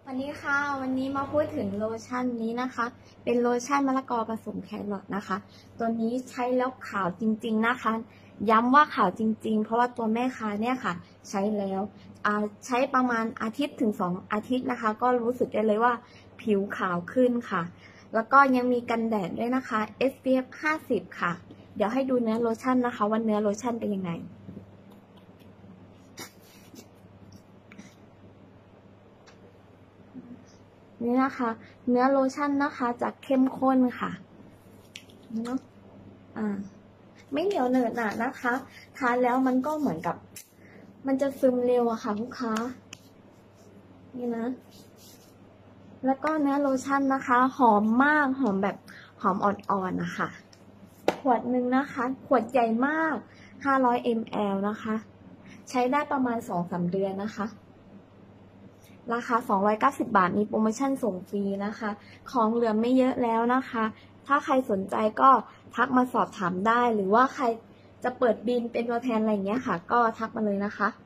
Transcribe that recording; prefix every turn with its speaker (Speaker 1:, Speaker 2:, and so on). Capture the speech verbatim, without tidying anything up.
Speaker 1: วันนี้ค่ะวันนี้มาพูดถึงโลชั่นนี้นะคะเป็นโลชั่นมะละกอผสมแครอทนะคะตัวนี้ใช้แล้วขาวจริงๆนะคะย้ำว่าขาวจริงๆเพราะว่าตัวแม่ค้าเนี่ยค่ะใช้แล้วใช้ประมาณอาทิตย์ถึงสองอาทิตย์นะคะก็รู้สึกได้เลยว่าผิวขาวขึ้นค่ะแล้วก็ยังมีกันแดดด้วยนะคะ เอส พี เอฟ ห้าสิบค่ะเดี๋ยวให้ดูเนื้อโลชั่นนะคะว่าเนื้อโลชั่นเป็นยังไงนี่นะคะเนื้อโลชั่นนะคะจะเข้มข้นค่ะเนาะอ่าไม่เหนียวเหนอะหนะนะคะทานแล้วมันก็เหมือนกับมันจะซึมเร็วอะค่ะลูกค้านี่นะแล้วก็เนื้อโลชั่นนะคะหอมมากหอมแบบหอมอ่อนๆนะคะขวดหนึ่งนะคะขวดใหญ่มากห้าร้อยมิลลิลิตรนะคะใช้ได้ประมาณ สองถึงสาม เดือนนะคะราคาสองร้อยเก้าสิบบาทมีโปรโมชั่นส่งฟรีนะคะของเหลือไม่เยอะแล้วนะคะถ้าใครสนใจก็ทักมาสอบถามได้หรือว่าใครจะเปิดบินเป็นตัวแทนอะไรอย่างเงี้ยค่ะก็ทักมาเลยนะคะ